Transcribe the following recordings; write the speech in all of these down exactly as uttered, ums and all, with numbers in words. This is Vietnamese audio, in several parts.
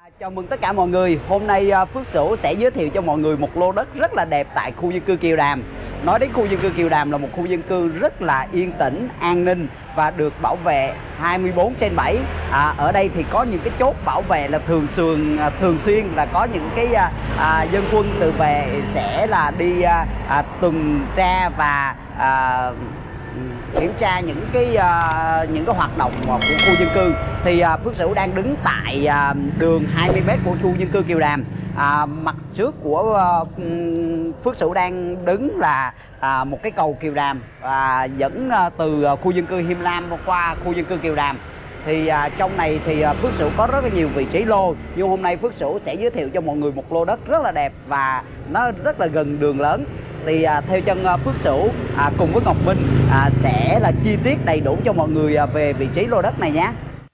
Chào mừng tất cả mọi người. Hôm nay Phước Sửu sẽ giới thiệu cho mọi người một lô đất rất là đẹp tại khu dân cư Kiều Đàm. Nói đến khu dân cư Kiều Đàm là một khu dân cư rất là yên tĩnh, an ninh và được bảo vệ hai mươi bốn trên bảy. À, ở đây thì có những cái chốt bảo vệ là thường xuyên thường xuyên là có những cái à, dân quân tự vệ sẽ là đi à, à, tuần tra và à, kiểm tra những cái uh, những cái hoạt động của khu dân cư. Thì uh, Phước Sửu đang đứng tại uh, đường hai mươi mét của khu dân cư Kiều Đàm. Uh, mặt trước của uh, Phước Sửu đang đứng là uh, một cái cầu Kiều Đàm uh, dẫn uh, từ uh, khu dân cư Him Lam qua khu dân cư Kiều Đàm. Thì uh, trong này thì uh, Phước Sửu có rất là nhiều vị trí lô, nhưng hôm nay Phước Sửu sẽ giới thiệu cho mọi người một lô đất rất là đẹp và nó rất là gần đường lớn. Thì à, theo chân à, Phước Sửu à, cùng với Ngọc Minh à, sẽ là chi tiết đầy đủ cho mọi người à, về vị trí lô đất này nhé.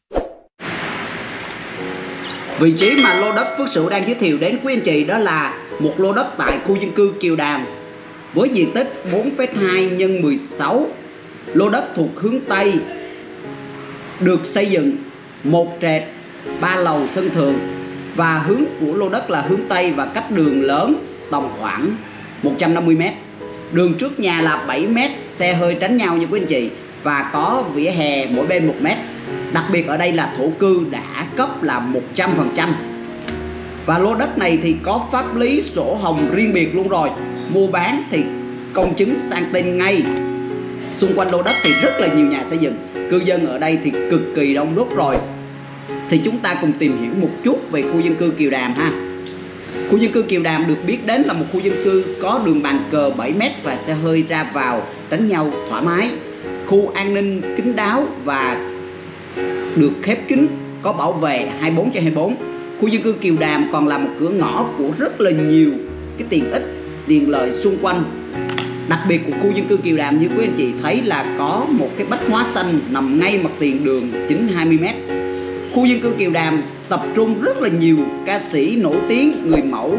Vị trí mà lô đất Phước Sửu đang giới thiệu đến quý anh chị đó là một lô đất tại khu dân cư Kiều Đàm với diện tích bốn phẩy hai nhân mười sáu. Lô đất thuộc hướng Tây, được xây dựng một trệt ba lầu sân thượng, và hướng của lô đất là hướng Tây và cách đường lớn tầm khoảng một trăm năm mươi mét. Đường trước nhà là bảy mét, xe hơi tránh nhau như quý anh chị, và có vỉa hè mỗi bên một mét. Đặc biệt ở đây là thổ cư đã cấp là một trăm phần trăm. Và lô đất này thì có pháp lý sổ hồng riêng biệt luôn rồi. Mua bán thì công chứng sang tên ngay. Xung quanh lô đất thì rất là nhiều nhà xây dựng. Cư dân ở đây thì cực kỳ đông đúc rồi. Thì chúng ta cùng tìm hiểu một chút về khu dân cư Kiều Đàm ha. Khu dân cư Kiều Đàm được biết đến là một khu dân cư có đường bàn cờ bảy mét và xe hơi ra vào tránh nhau thoải mái. Khu an ninh kín đáo và được khép kín, có bảo vệ hai mươi bốn trên hai mươi bốn. Khu dân cư Kiều Đàm còn là một cửa ngõ của rất là nhiều cái tiện ích, tiện lợi xung quanh. Đặc biệt của khu dân cư Kiều Đàm như quý anh chị thấy là có một cái bách hóa xanh nằm ngay mặt tiền đường chính hai mươi mét. Khu dân cư Kiều Đàm tập trung rất là nhiều ca sĩ nổi tiếng, người mẫu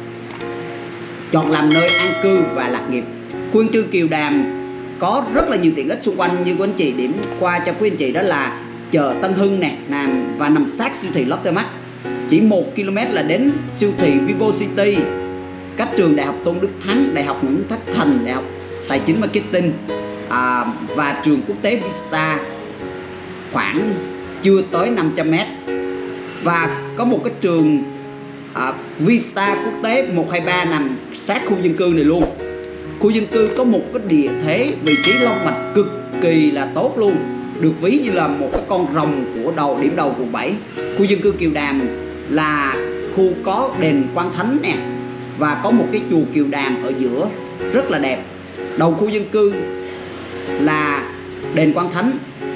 chọn làm nơi an cư và lạc nghiệp. Khu dân cư Kiều Đàm có rất là nhiều tiện ích xung quanh như quý anh chị điểm qua cho quý anh chị, đó là chợ Tân Hưng nè, nằm và nằm sát siêu thị Lotte Mart. Chỉ một ki lô mét là đến siêu thị Vivo City, cách trường Đại học Tôn Đức Thắng, Đại học Nguyễn Tất Thành, Đại học Tài chính Marketing à, và trường quốc tế Vista khoảng chưa tới năm trăm mét. Và có một cái trường à, Vista quốc tế một hai ba nằm sát khu dân cư này luôn. Khu dân cư có một cái địa thế, vị trí long mạch cực kỳ là tốt luôn, được ví như là một cái con rồng của đầu điểm đầu quận bảy. Khu dân cư Kiều Đàm là khu có đền Quan Thánh nè, và có một cái chùa Kiều Đàm ở giữa rất là đẹp. Đầu khu dân cư là đền Quan Thánh.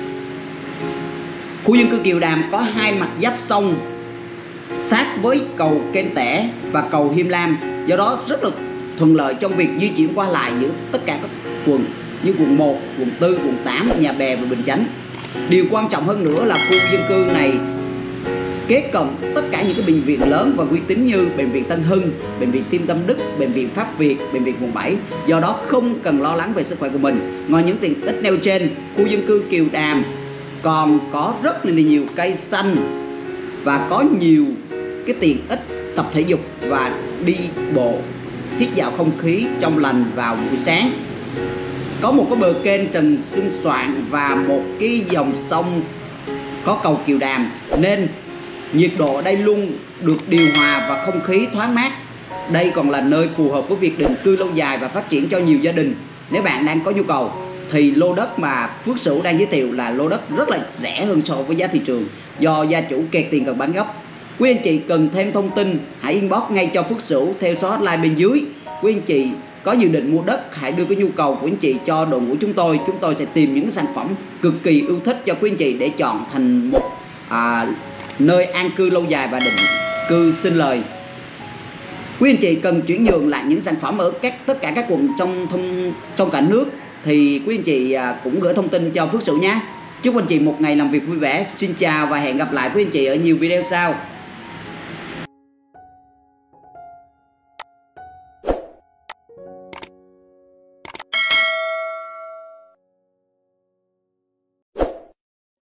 Khu dân cư Kiều Đàm có hai mặt giáp sông sát với cầu Kênh Tẻ và cầu Him Lam, do đó rất là thuận lợi trong việc di chuyển qua lại giữa tất cả các quận như quận một, quận tư, quận tám, Nhà Bè và Bình Chánh. Điều quan trọng hơn nữa là khu dân cư này kế cận tất cả những cái bệnh viện lớn và uy tín như bệnh viện Tân Hưng, bệnh viện Tim Tâm Đức, bệnh viện Pháp Việt, bệnh viện quận bảy, do đó không cần lo lắng về sức khỏe của mình. Ngoài những tiện ích nêu trên, khu dân cư Kiều Đàm còn có rất là nhiều cây xanh và có nhiều cái tiện ích tập thể dục và đi bộ, hít vào không khí trong lành vào buổi sáng. Có một cái bờ kênh Trần Xuân Soạn và một cái dòng sông có cầu Kiều Đàm, nên nhiệt độ ở đây luôn được điều hòa và không khí thoáng mát. Đây còn là nơi phù hợp với việc định cư lâu dài và phát triển cho nhiều gia đình. Nếu bạn đang có nhu cầu thì lô đất mà Phước Sửu đang giới thiệu là lô đất rất là rẻ hơn so với giá thị trường, do gia chủ kẹt tiền cần bán gấp. Quý anh chị cần thêm thông tin hãy inbox ngay cho Phước Sửu theo số hotline bên dưới. Quý anh chị có dự định mua đất, hãy đưa cái nhu cầu của anh chị cho đội ngũ chúng tôi. Chúng tôi sẽ tìm những cái sản phẩm cực kỳ yêu thích cho quý anh chị để chọn thành một à, nơi an cư lâu dài và định cư sinh lời. Quý anh chị cần chuyển nhượng lại những sản phẩm ở các tất cả các quận trong thông, trong cả nước thì quý anh chị à, cũng gửi thông tin cho Phước Sửu nhé. Chúc anh chị một ngày làm việc vui vẻ. Xin chào và hẹn gặp lại quý anh chị ở nhiều video sau.